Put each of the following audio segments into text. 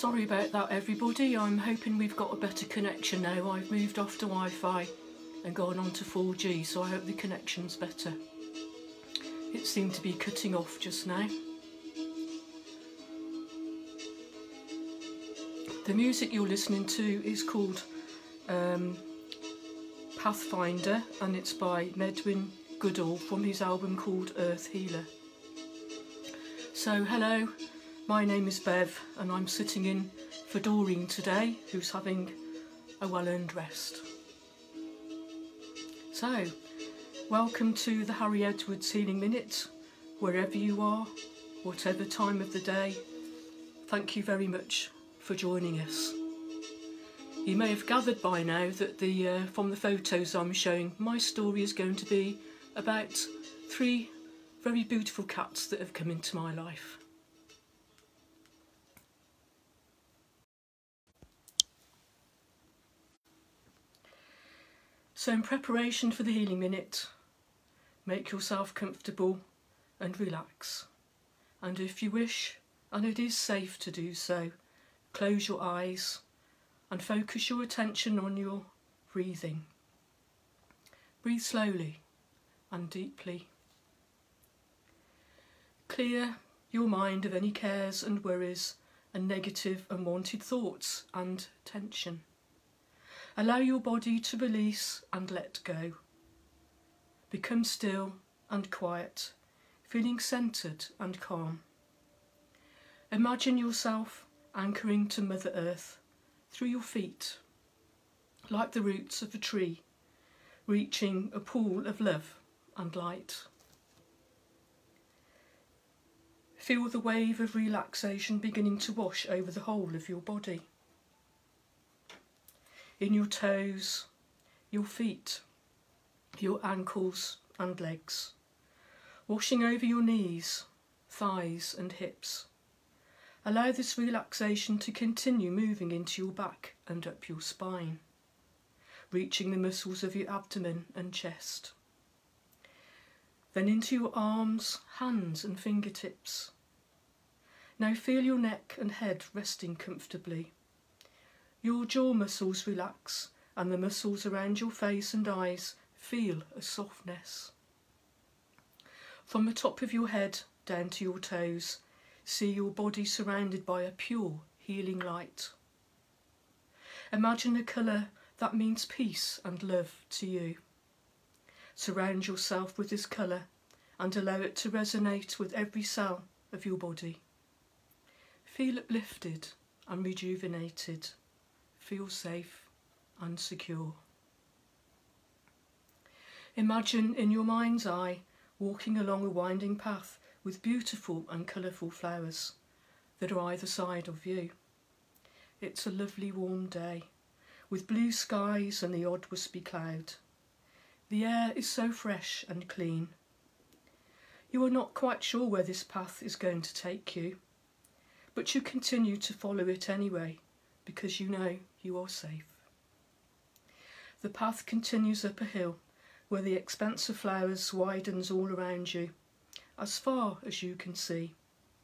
Sorry about that, everybody. I'm hoping we've got a better connection now. I've moved off to Wi-Fi and gone on to 4G, so I hope the connection's better. It seemed to be cutting off just now. The music you're listening to is called Pathfinder, and it's by Medwin Goodall from his album called Earth Healer. So hello, my name is Bev and I'm sitting in for Doreen today, who's having a well-earned rest. So, welcome to the Harry Edwards Healing Minute, wherever you are, whatever time of the day. Thank you very much for joining us. You may have gathered by now that from the photos I'm showing, my story is going to be about 3 very beautiful cats that have come into my life. So in preparation for the Healing Minute, make yourself comfortable and relax. And if you wish, and it is safe to do so, close your eyes and focus your attention on your breathing. Breathe slowly and deeply. Clear your mind of any cares and worries and negative unwanted thoughts and tension. Allow your body to release and let go. Become still and quiet, feeling centred and calm. Imagine yourself anchoring to Mother Earth through your feet, like the roots of a tree, reaching a pool of love and light. Feel the wave of relaxation beginning to wash over the whole of your body. In your toes, your feet, your ankles and legs, washing over your knees, thighs and hips. Allow this relaxation to continue moving into your back and up your spine, reaching the muscles of your abdomen and chest. Then into your arms, hands and fingertips. Now feel your neck and head resting comfortably. Your jaw muscles relax and the muscles around your face and eyes feel a softness. From the top of your head down to your toes, see your body surrounded by a pure, healing light. Imagine a colour that means peace and love to you. Surround yourself with this colour and allow it to resonate with every cell of your body. Feel uplifted and rejuvenated. Feel safe and secure. Imagine in your mind's eye walking along a winding path with beautiful and colourful flowers that are either side of you. It's a lovely warm day with blue skies and the odd wispy cloud. The air is so fresh and clean. You are not quite sure where this path is going to take you, but you continue to follow it anyway because you know you are safe. The path continues up a hill where the expanse of flowers widens all around you, as far as you can see.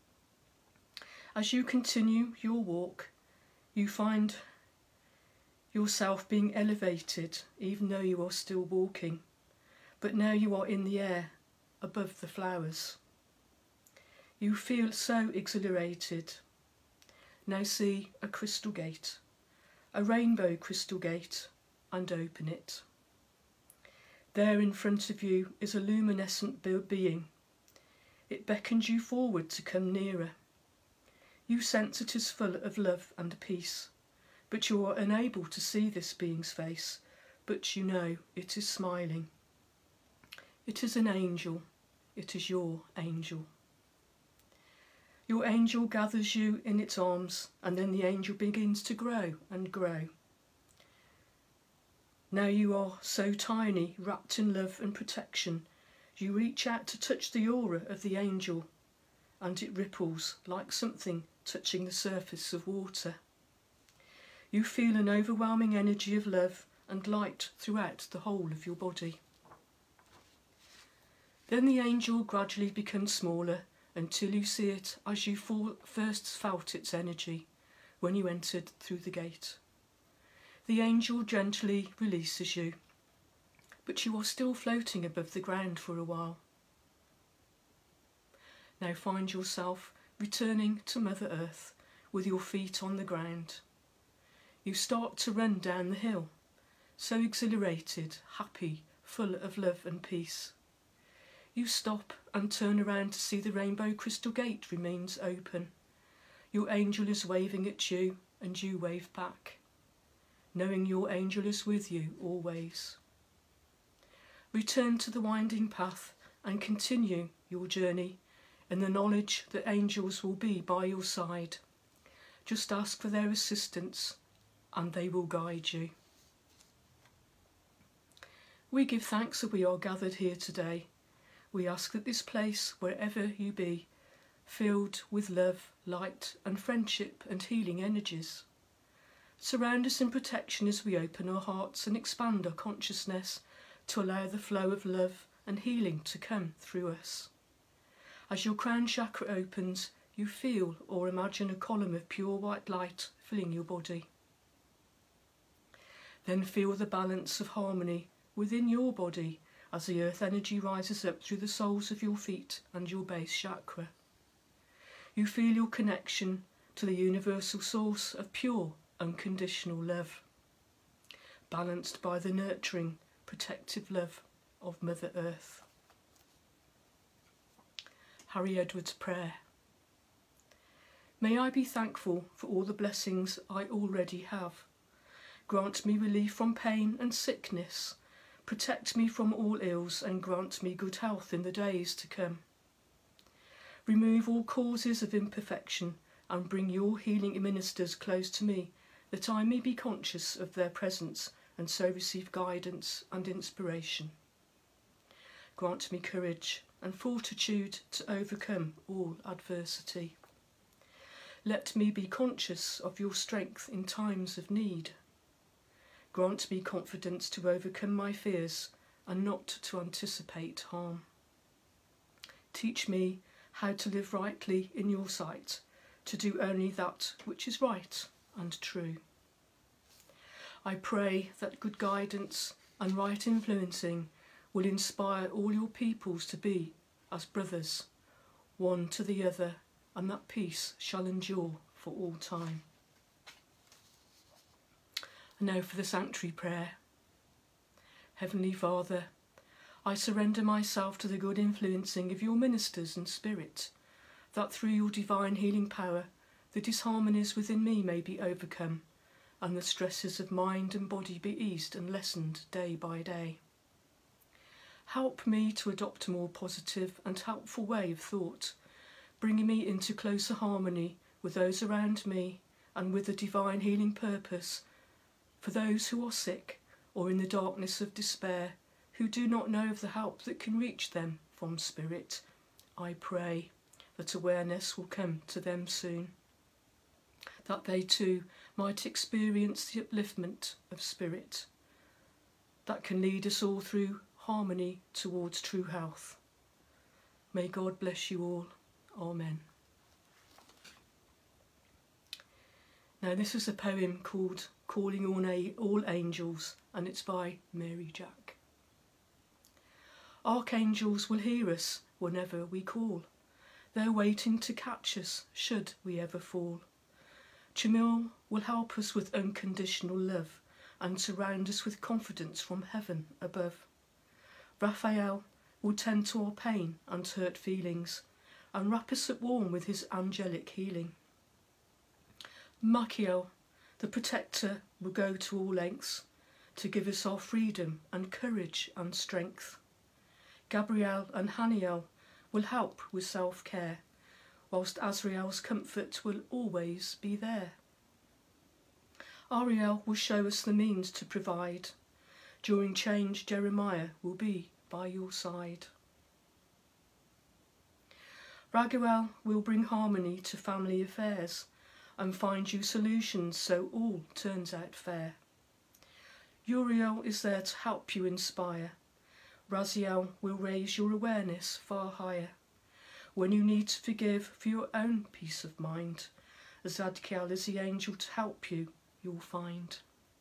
As you continue your walk, you find yourself being elevated even though you are still walking, but now you are in the air above the flowers. You feel so exhilarated. Now see a crystal gate, a rainbow crystal gate, and open it. There in front of you is a luminescent being. It beckons you forward to come nearer. You sense it is full of love and peace, but you are unable to see this being's face, but you know it is smiling. It is an angel. It is your angel. Your angel gathers you in its arms, and then the angel begins to grow and grow. Now you are so tiny, wrapped in love and protection, you reach out to touch the aura of the angel, and it ripples like something touching the surface of water. You feel an overwhelming energy of love and light throughout the whole of your body. Then the angel gradually becomes smaller until you see it as you first felt its energy, when you entered through the gate. The angel gently releases you, but you are still floating above the ground for a while. Now find yourself returning to Mother Earth with your feet on the ground. You start to run down the hill, so exhilarated, happy, full of love and peace. You stop and turn around to see the rainbow crystal gate remains open. Your angel is waving at you and you wave back, knowing your angel is with you always. Return to the winding path and continue your journey in the knowledge that angels will be by your side. Just ask for their assistance and they will guide you. We give thanks that we are gathered here today. We ask that this place, wherever you be, filled with love, light and friendship and healing energies. Surround us in protection as we open our hearts and expand our consciousness to allow the flow of love and healing to come through us. As your crown chakra opens, you feel or imagine a column of pure white light filling your body. Then feel the balance of harmony within your body as the earth energy rises up through the soles of your feet and your base chakra. You feel your connection to the universal source of pure, unconditional love, balanced by the nurturing, protective love of Mother Earth. Harry Edwards' prayer. May I be thankful for all the blessings I already have. Grant me relief from pain and sickness. Protect me from all ills and grant me good health in the days to come. Remove all causes of imperfection and bring your healing ministers close to me, that I may be conscious of their presence and so receive guidance and inspiration. Grant me courage and fortitude to overcome all adversity. Let me be conscious of your strength in times of need. Grant me confidence to overcome my fears and not to anticipate harm. Teach me how to live rightly in your sight, to do only that which is right and true. I pray that good guidance and right influencing will inspire all your peoples to be as brothers, one to the other, and that peace shall endure for all time. And now for the sanctuary prayer. Heavenly Father, I surrender myself to the good influencing of your ministers and spirit, that through your divine healing power the disharmonies within me may be overcome, and the stresses of mind and body be eased and lessened day by day. Help me to adopt a more positive and helpful way of thought, bringing me into closer harmony with those around me and with a divine healing purpose for those who are sick or in the darkness of despair, who do not know of the help that can reach them from Spirit. I pray that awareness will come to them soon, that they too might experience the upliftment of Spirit that can lead us all through harmony towards true health. May God bless you all. Amen. Now this is a poem called Calling All Angels, and it's by Mary Jack. Archangels will hear us whenever we call. They're waiting to catch us should we ever fall. Jamil will help us with unconditional love and surround us with confidence from heaven above. Raphael will tend to our pain and hurt feelings and wrap us up warm with his angelic healing. Michael, the protector, will go to all lengths to give us our freedom and courage and strength. Gabriel and Haniel will help with self-care, whilst Azrael's comfort will always be there. Ariel will show us the means to provide. During change, Jeremiah will be by your side. Raguel will bring harmony to family affairs and find you solutions so all turns out fair. Uriel is there to help you inspire. Raziel will raise your awareness far higher when you need to forgive for your own peace of mind, Zadkiel is the angel to help you, you'll find.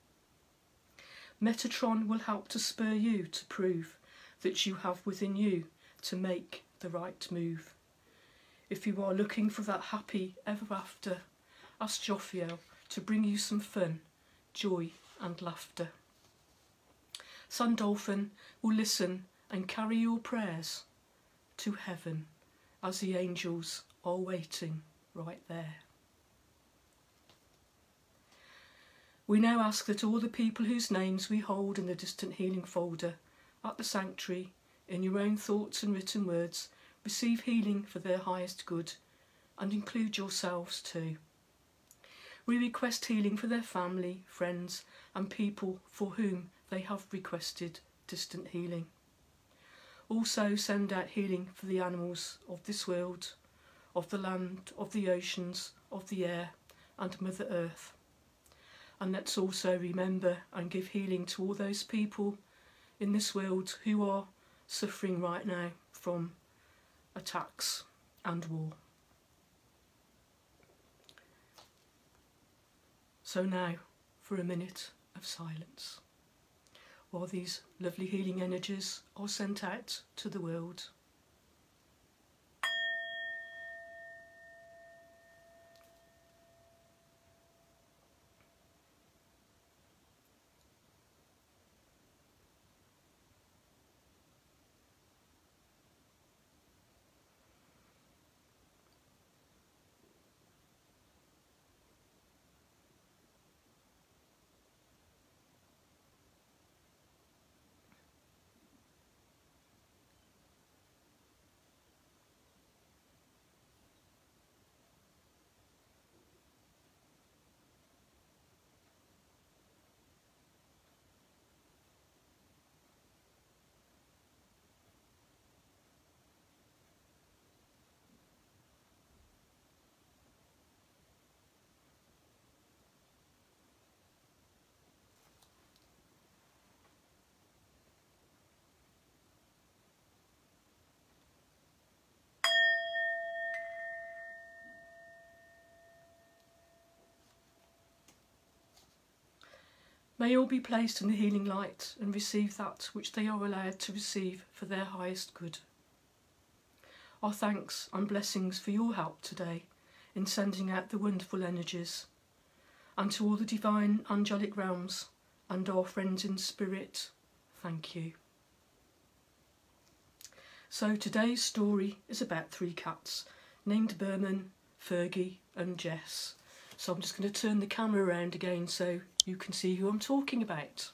Metatron will help to spur you to prove that you have within you to make the right move. If you are looking for that happy ever after, ask Jophiel to bring you some fun, joy and laughter. Sandalphon will listen and carry your prayers to heaven as the angels are waiting right there. We now ask that all the people whose names we hold in the Distant Healing folder at the sanctuary, in your own thoughts and written words, receive healing for their highest good, and include yourselves too. We request healing for their family, friends and people for whom they have requested distant healing. Also send out healing for the animals of this world, of the land, of the oceans, of the air and Mother Earth. And let's also remember and give healing to all those people in this world who are suffering right now from attacks and war. So now for a minute of silence while these lovely healing energies are sent out to the world. May all be placed in the healing light and receive that which they are allowed to receive for their highest good. Our thanks and blessings for your help today in sending out the wonderful energies, and to all the divine angelic realms and our friends in spirit, thank you. So today's story is about 3 cats named Berman, Fergie and Jess. So I'm just going to turn the camera around again so you can see who I'm talking about.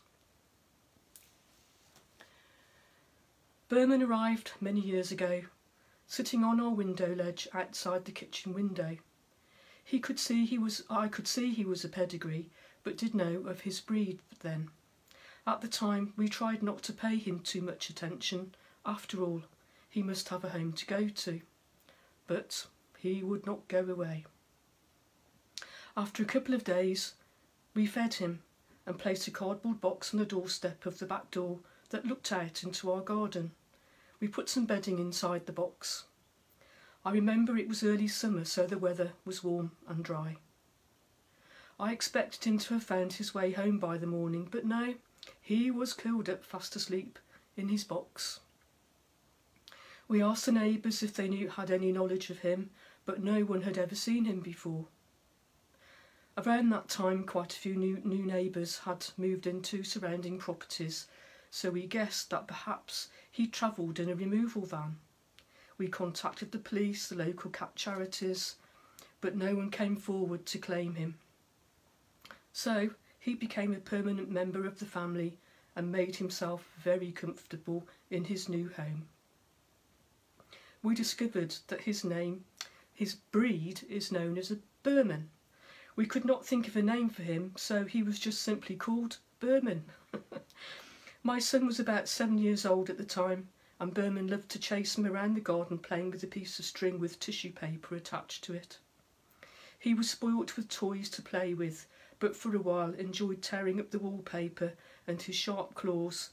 Berman arrived many years ago, sitting on our window ledge outside the kitchen window. I could see he was a pedigree, but did know of his breed then. At the time we tried not to pay him too much attention. After all, he must have a home to go to. But he would not go away. After a couple of days, we fed him and placed a cardboard box on the doorstep of the back door that looked out into our garden. We put some bedding inside the box. I remember it was early summer, so the weather was warm and dry. I expected him to have found his way home by the morning, but no, he was curled up fast asleep in his box. We asked the neighbours if they had any knowledge of him, but no one had ever seen him before. Around that time, quite a few new neighbours had moved into surrounding properties, so we guessed that perhaps he travelled in a removal van. We contacted the police, the local cat charities, but no one came forward to claim him. So he became a permanent member of the family and made himself very comfortable in his new home. We discovered that his breed is known as a Berman. We could not think of a name for him, so he was just simply called Berman. My son was about 7 years old at the time, and Berman loved to chase him around the garden playing with a piece of string with tissue paper attached to it. He was spoilt with toys to play with, but for a while enjoyed tearing up the wallpaper and his sharp claws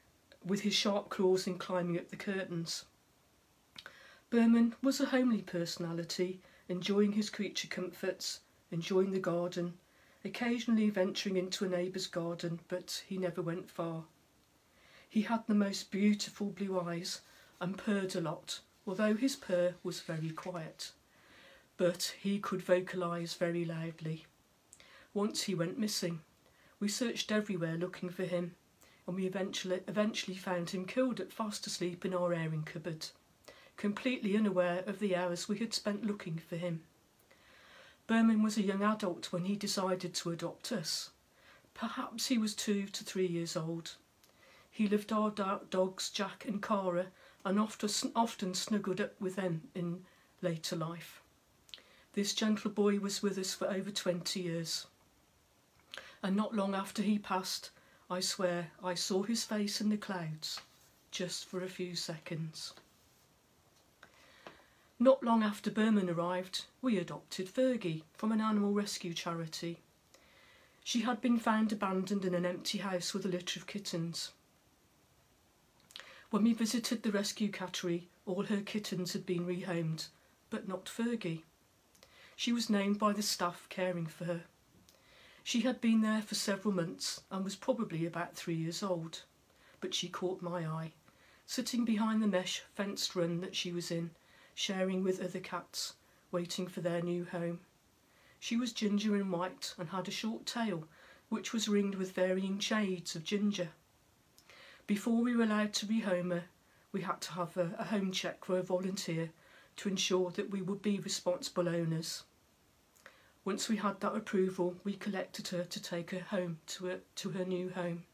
in climbing up the curtains. Berman was a homely personality, enjoying his creature comforts, enjoying the garden, occasionally venturing into a neighbour's garden, but he never went far. He had the most beautiful blue eyes and purred a lot, although his purr was very quiet. But he could vocalise very loudly. Once he went missing. We searched everywhere looking for him, and we eventually found him killed fast asleep in our airing cupboard, completely unaware of the hours we had spent looking for him. Berman was a young adult when he decided to adopt us. Perhaps he was 2 to 3 years old. He loved our dogs Jack and Cara, and often snuggled up with them in later life. This gentle boy was with us for over 20 years. And not long after he passed, I swear I saw his face in the clouds, just for a few seconds. Not long after Berman arrived, we adopted Fergie from an animal rescue charity. She had been found abandoned in an empty house with a litter of kittens. When we visited the rescue cattery, all her kittens had been rehomed, but not Fergie. She was named by the staff caring for her. She had been there for several months and was probably about 3 years old, but she caught my eye, sitting behind the mesh fenced run that she was in, sharing with other cats, waiting for their new home. She was ginger and white and had a short tail, which was ringed with varying shades of ginger. Before we were allowed to rehome her, we had to have a home check for a volunteer to ensure that we would be responsible owners. Once we had that approval, we collected her to take her home to her new home.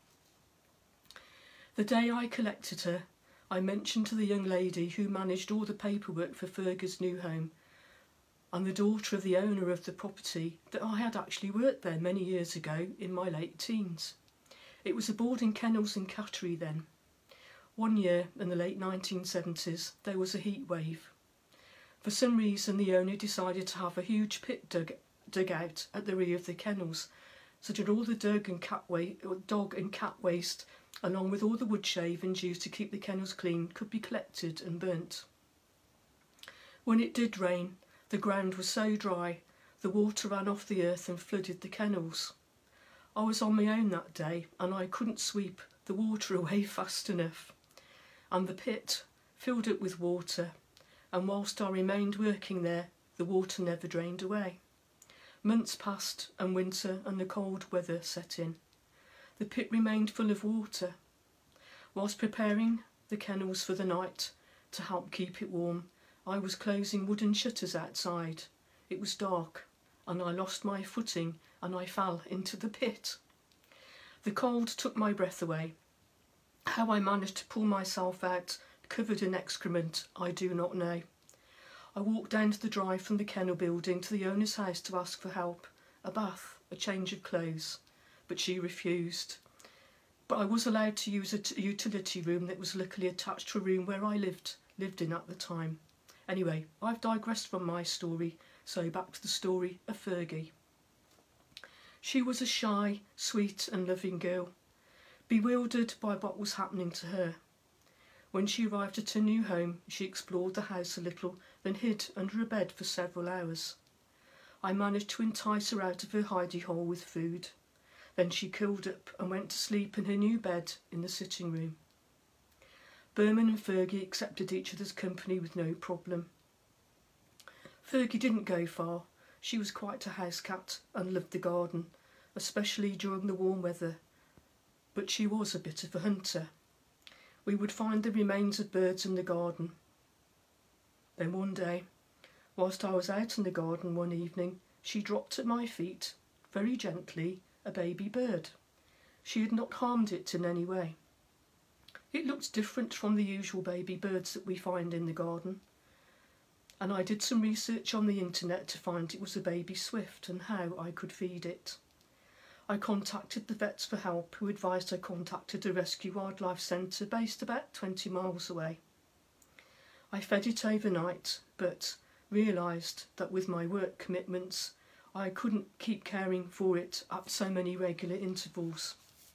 The day I collected her, I mentioned to the young lady who managed all the paperwork for Fergie's new home and the daughter of the owner of the property that I had actually worked there many years ago in my late teens. It was a boarding kennels and cattery then. One year in the late 1970s, there was a heat wave. For some reason, the owner decided to have a huge pit dug out at the rear of the kennels, so that all the dog and cat waste, along with all the wood shavings used to keep the kennels clean, could be collected and burnt. When it did rain, the ground was so dry, the water ran off the earth and flooded the kennels. I was on my own that day and I couldn't sweep the water away fast enough, and the pit filled up with water, and whilst I remained working there, the water never drained away. Months passed and winter and the cold weather set in. The pit remained full of water. Whilst preparing the kennels for the night to help keep it warm, I was closing wooden shutters outside. It was dark and I lost my footing and I fell into the pit. The cold took my breath away. How I managed to pull myself out, covered in excrement, I do not know. I walked down to the drive from the kennel building to the owner's house to ask for help, a bath, a change of clothes, but she refused. But I was allowed to use a utility room that was luckily attached to a room where I lived in at the time. Anyway, I've digressed from my story, so back to the story of Fergie. She was a shy, sweet and loving girl, bewildered by what was happening to her. When she arrived at her new home, she explored the house a little, then hid under a bed for several hours. I managed to entice her out of her hidey hole with food. Then she curled up and went to sleep in her new bed in the sitting room. Berman and Fergie accepted each other's company with no problem. Fergie didn't go far. She was quite a house cat and loved the garden, especially during the warm weather. But she was a bit of a hunter. We would find the remains of birds in the garden. Then one day, whilst I was out in the garden one evening, she dropped at my feet, very gently, a baby bird. She had not harmed it in any way. It looked different from the usual baby birds that we find in the garden, and I did some research on the internet to find it was a baby swift and how I could feed it. I contacted the vets for help, who advised I contacted a rescue wildlife centre based about 20 miles away. I fed it overnight, but realised that with my work commitments I couldn't keep caring for it at so many regular intervals.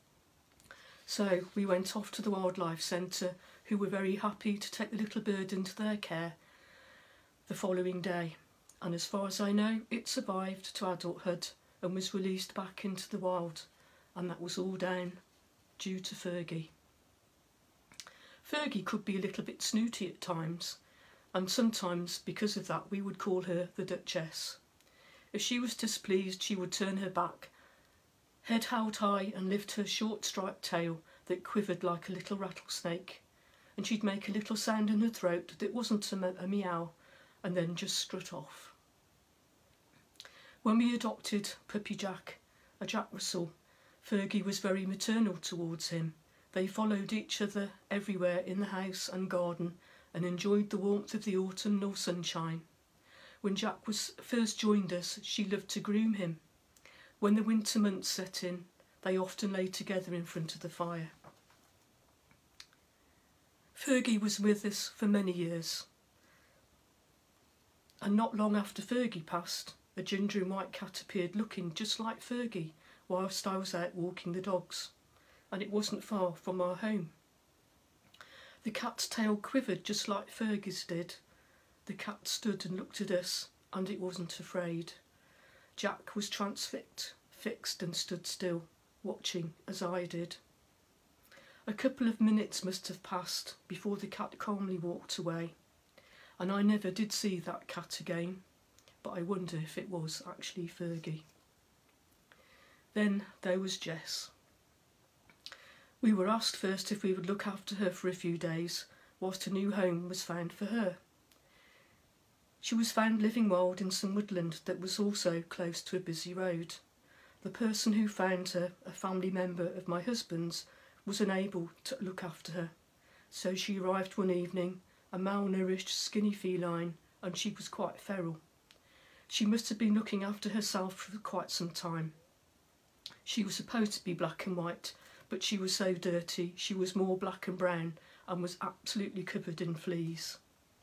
So we went off to the wildlife centre, who were very happy to take the little bird into their care the following day, and as far as I know, it survived to adulthood and was released back into the wild, and that was all down due to Fergie. Fergie could be a little bit snooty at times, and sometimes because of that we would call her the Duchess. If she was displeased, she would turn her back, head held high, and lift her short striped tail that quivered like a little rattlesnake, and she'd make a little sound in her throat that wasn't a meow, and then just strut off. When we adopted puppy Jack, a Jack Russell, Fergie was very maternal towards him. They followed each other everywhere in the house and garden and enjoyed the warmth of the autumnal sunshine. When Jack was first joined us, she loved to groom him. When the winter months set in, they often lay together in front of the fire. Fergie was with us for many years, and not long after Fergie passed, a ginger and white cat appeared looking just like Fergie whilst I was out walking the dogs, and it wasn't far from our home. The cat's tail quivered just like Fergie's did. The cat stood and looked at us, and it wasn't afraid. Jack was fixed and stood still, watching as I did. A couple of minutes must have passed before the cat calmly walked away, and I never did see that cat again, but I wonder if it was actually Fergie. Then there was Jess. We were asked first if we would look after her for a few days whilst a new home was found for her. She was found living wild in some woodland that was also close to a busy road. The person who found her, a family member of my husband's, was unable to look after her, so she arrived one evening, a malnourished, skinny feline, and she was quite feral. She must have been looking after herself for quite some time. She was supposed to be black and white, but she was so dirty she was more black and brown and was absolutely covered in fleas.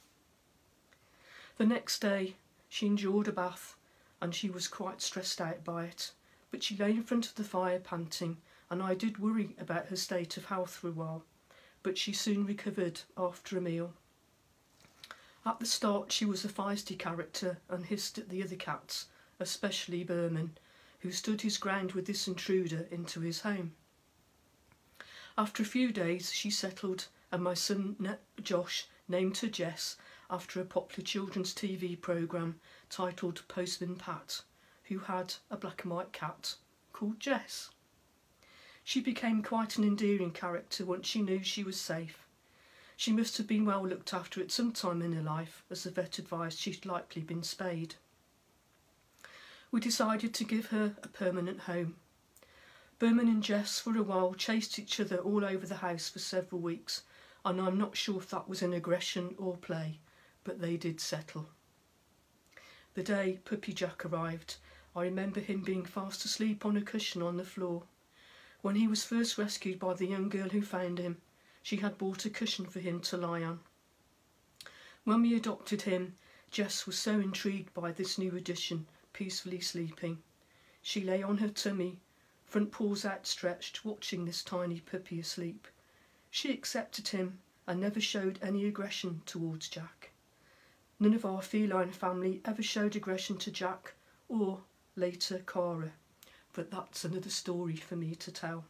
The next day she endured a bath, and she was quite stressed out by it, but she lay in front of the fire panting, and I did worry about her state of health for a while, but she soon recovered after a meal. At the start she was a feisty character and hissed at the other cats, especially Berman, who stood his ground with this intruder into his home. After a few days she settled, and my son Josh named her Jess after a popular children's TV programme titled Postman Pat, who had a black and white cat called Jess. She became quite an endearing character once she knew she was safe. She must have been well looked after at some time in her life, as the vet advised she'd likely been spayed. We decided to give her a permanent home. Berman and Jess for a while chased each other all over the house for several weeks, and I'm not sure if that was an aggression or play, but they did settle. The day Puppy Jack arrived, I remember him being fast asleep on a cushion on the floor. When he was first rescued by the young girl who found him, she had bought a cushion for him to lie on. When we adopted him, Jess was so intrigued by this new addition, peacefully sleeping. She lay on her tummy, front paws outstretched, watching this tiny puppy asleep. She accepted him and never showed any aggression towards Jack. None of our feline family ever showed aggression to Jack or, later, Cara, but that's another story for me to tell.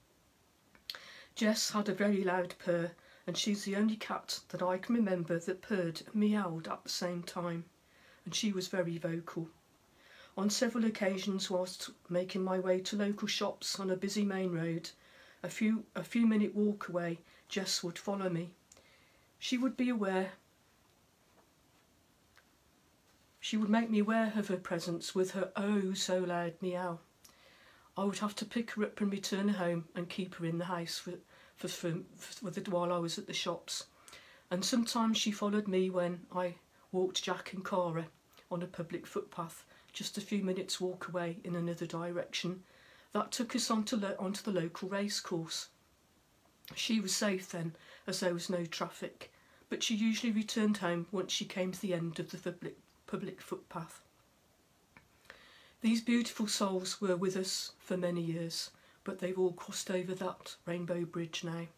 Jess had a very loud purr, and she's the only cat that I can remember that purred and meowed at the same time, and she was very vocal. On several occasions, whilst making my way to local shops on a busy main road, a few minute walk away, Jess would follow me. She would be aware. She would make me aware of her presence with her oh so loud meow. I would have to pick her up and return her home and keep her in the house while I was at the shops. And sometimes she followed me when I walked Jack and Cara on a public footpath, just a few minutes walk away in another direction. That took us onto the local race course. She was safe then, as there was no traffic, but she usually returned home once she came to the end of the public footpath. These beautiful souls were with us for many years, but they've all crossed over that rainbow bridge now.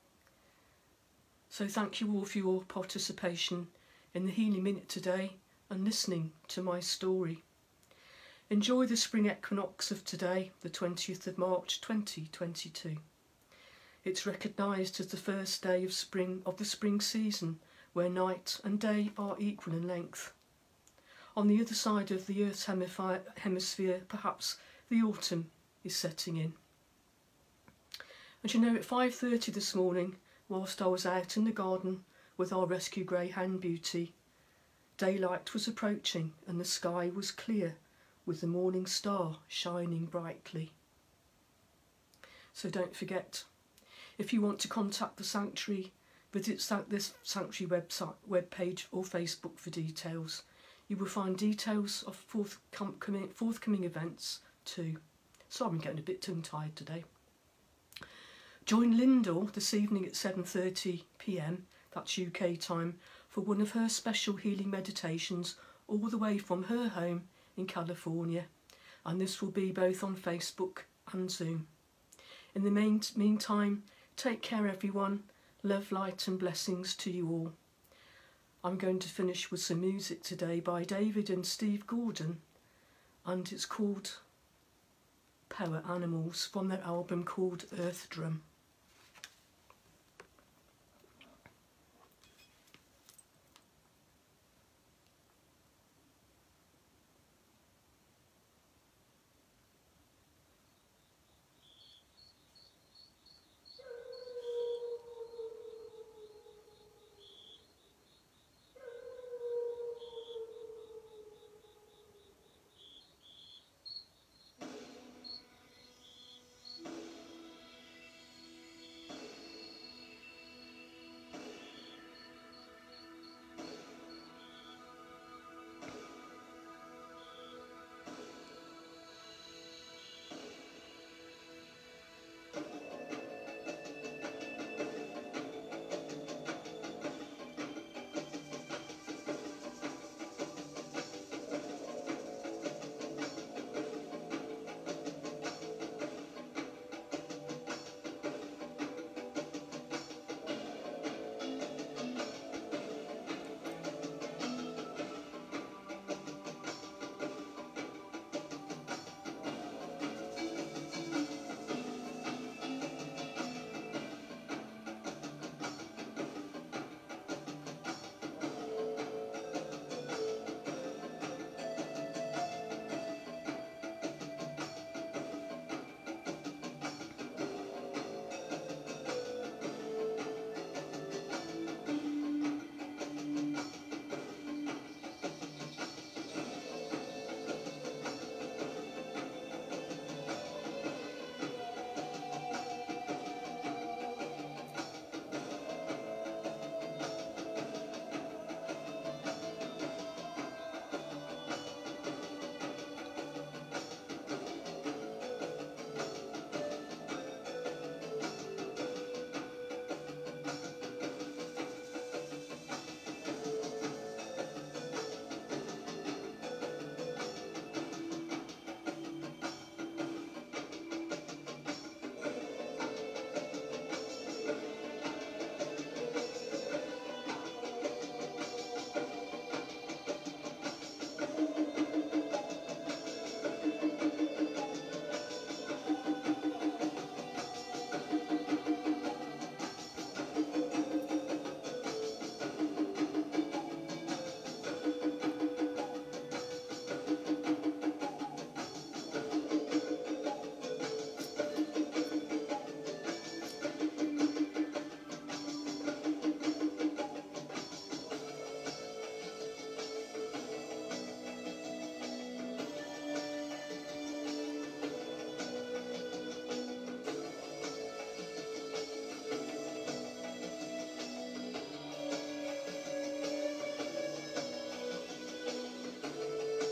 So thank you all for your participation in the Healing Minute today, and listening to my story. Enjoy the spring equinox of today, the 20th of March 2022. It's recognised as the first day of the spring season, where night and day are equal in length. On the other side of the Earth's hemisphere, perhaps the autumn is setting in. And you know, at 5:30 this morning, whilst I was out in the garden with our rescue greyhound Beauty, daylight was approaching and the sky was clear, with the morning star shining brightly. So don't forget, if you want to contact the sanctuary, visit this sanctuary webpage or Facebook for details. You will find details of forthcoming events too. Sorry, I'm getting a bit tongue-tied today. Join Lyndall this evening at 7:30 p.m, that's UK time, for one of her special healing meditations all the way from her home in California, and this will be both on Facebook and Zoom. In the meantime, take care everyone, love, light and blessings to you all. I'm going to finish with some music today by David and Steve Gordon, and it's called Power Animals from their album called Earth Drum.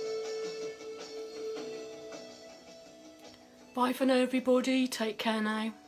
Bye for now everybody, take care now.